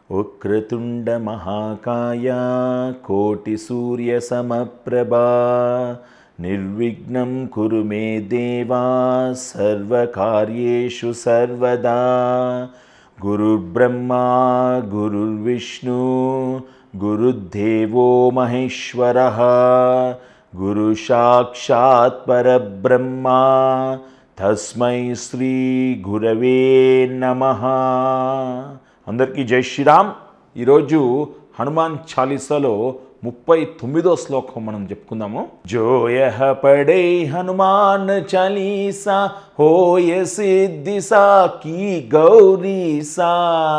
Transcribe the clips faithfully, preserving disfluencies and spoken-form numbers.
వక్రతుండ మహాకాయ కోటి సూర్య సమప్రభా నిర్విఘ్నం కురు మే దేవా సర్వకార్యేషు సర్వదా గురుర్బ్రహ్మా గురుర్విష్ణు గురుర్దేవో మహేశ్వరః గురు సాక్షాత్ పరబ్రహ్మ తస్మై శ్రీ గురవే నమః. అందరికీ జై శ్రీరామ్. ఈరోజు హనుమాన్ చాలీసాలో ముప్పై తొమ్మిదో శ్లోకం మనం చెప్పుకుందాము. జోయః పడే హనుమాన్ చాలీసా హోయ సిద్ధి సాకి గౌరీసా.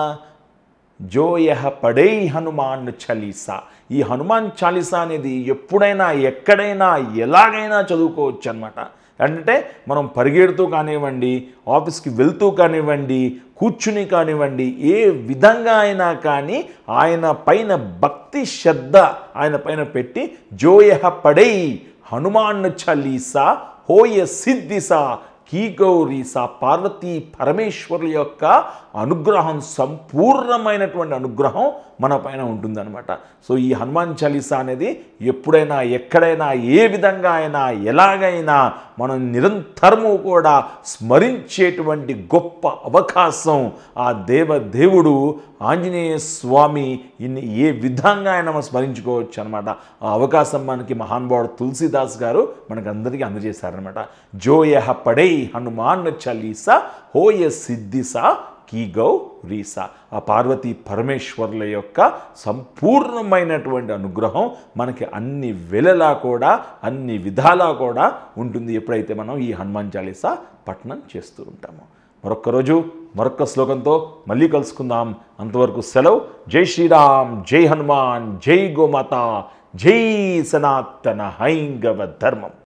జోయః పడే హనుమాన్ చాలీసా. ఈ హనుమాన్ చాలీసా అనేది ఎప్పుడైనా ఎక్కడైనా ఎలాగైనా చదువుకోవచ్చు అన్నమాట. అంటే మనం పరిగెడుతూ కానివ్వండి, ఆఫీస్కి వెళ్తూ కానివ్వండి, కూర్చుని కానివ్వండి, ఏ విధంగా అయినా కానీ ఆయన పైన భక్తి శ్రద్ధ ఆయన పైన పెట్టి జోయః పడై హనుమాన్ చాలీసా హోయ సిద్ధిసా కీ గౌరీసా. పార్వతీ పరమేశ్వరుల యొక్క అనుగ్రహం, సంపూర్ణమైనటువంటి అనుగ్రహం మన పైన ఉంటుందన్నమాట. సో ఈ హనుమాన్ చాలీసా అనేది ఎప్పుడైనా ఎక్కడైనా ఏ విధంగా అయినా ఎలాగైనా మనం నిరంతరము కూడా స్మరించేటువంటి గొప్ప అవకాశం ఆ దేవదేవుడు ఆంజనేయ స్వామి ఇన్ని ఏ విధంగా అయినా మనం స్మరించుకోవచ్చు అనమాట. ఆ అవకాశం మనకి మహానుభావుడు తులసీదాస్ గారు మనకు అందరికీ అందజేశారనమాట. జోయః పడై హనుమాన్ చాలీసా హోయ సిద్ధిసా కీ గౌరీసా. ఆ పార్వతీ పరమేశ్వరుల యొక్క సంపూర్ణమైనటువంటి అనుగ్రహం మనకి అన్ని వేళలా కూడా అన్ని విధాలా కూడా ఉంటుంది ఎప్పుడైతే మనం ఈ హనుమాన్ చాలీసా పఠనం చేస్తూ ఉంటామో. మరొక్క రోజు మరొక్క శ్లోకంతో మళ్ళీ కలుసుకుందాం. అంతవరకు సెలవు. జై శ్రీరామ్, జై హనుమాన్, జై గోమాత, జై సనాతన హైందవ ధర్మం.